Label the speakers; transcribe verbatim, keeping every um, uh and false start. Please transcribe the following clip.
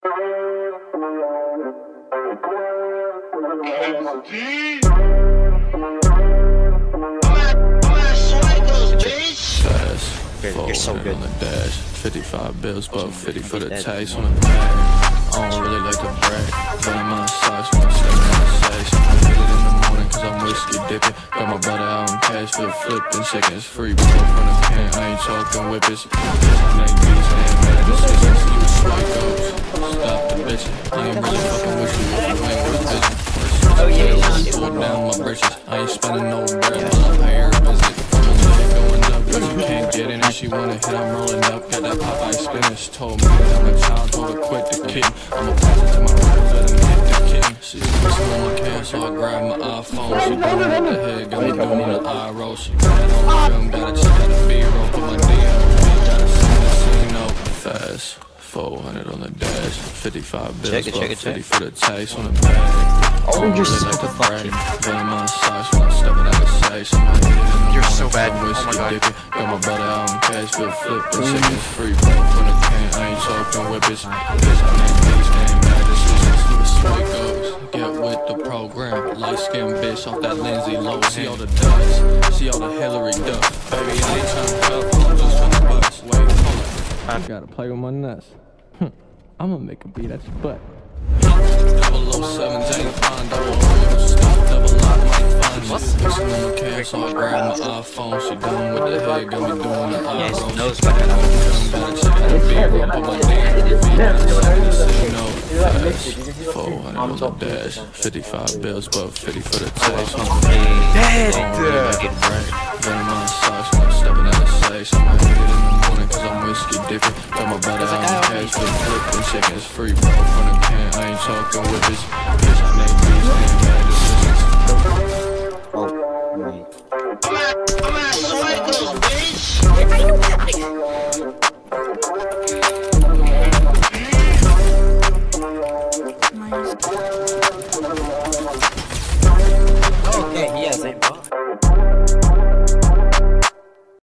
Speaker 1: You're so good.
Speaker 2: On the dash, fifty-five bills, but fifty for the taste on the bag. I don't really like to brag, but I'm on sauce when I'm stepping on the sash. I hit it in the morning cause I'm whiskey dipping. Got my brother out in cash for flipping seconds. Free bro from the can, I ain't talking whippers. Bitch, make beats, ain't mad decisions. You swipe goes, stop the bitch. I ain't really fucking with you if you ain't worth vision.
Speaker 1: Oh yeah, yeah.
Speaker 2: Pull down my britches, I ain't spending no bread while I'm here visit. Going up, but you can't get in. If she wanna hit, I'm rolling up. Got that Popeye spinach. Told me that I'm a child, told her quit the kitten. I'ma pass it to my right, let him hit the kitten. She's missing on my can, so I grab my iPhone. She doing with the head, got me doing the eye roll. She got it on film, gotta check out the B-roll. Put my D on me, gotta send the signal. Fast, four hundred on the dash, fifty-five bills,
Speaker 1: check it, check it,
Speaker 2: fifty
Speaker 1: check.
Speaker 2: for the taste on the bag.
Speaker 1: Oh, you're so
Speaker 2: like
Speaker 1: fucking.
Speaker 2: You're
Speaker 1: so bad. Oh my god.
Speaker 2: Got my brother out in cash, good flip, and seconds free, bro. From the can, I ain't talking whippers. Bitch, I make these game bad decisions. The way goes, get with the program. Light skin bitch off that Lindsay low. See all the dust, see all the Hillary duff. Baby, I ain't trying to help, I'm just trying to bust. Wait, hold up. I gotta play with my nuts. I'ma make a beat at your butt. double oh seven, James Bond, double O, stop, double lock, my funds. Fixing on the can, so I grab my iPhone. She done with the head, got me doing the eye roll.
Speaker 1: Knows what kind of
Speaker 2: Gotta check out the B-roll, put my name on the beat, gotta say no. Fast, four hundred on the dash, fifty-five bills, but fifty for the taste.
Speaker 1: Dead!
Speaker 2: Venom on sauce when I'm stepping out of sash. I'ma hit it in the morning cause I'm whiskey dipping. Got my brother out in cash for flipping chickens. Free bro from the can, I ain't talking whippers. Bitch, I make beats, ain't bad decisions.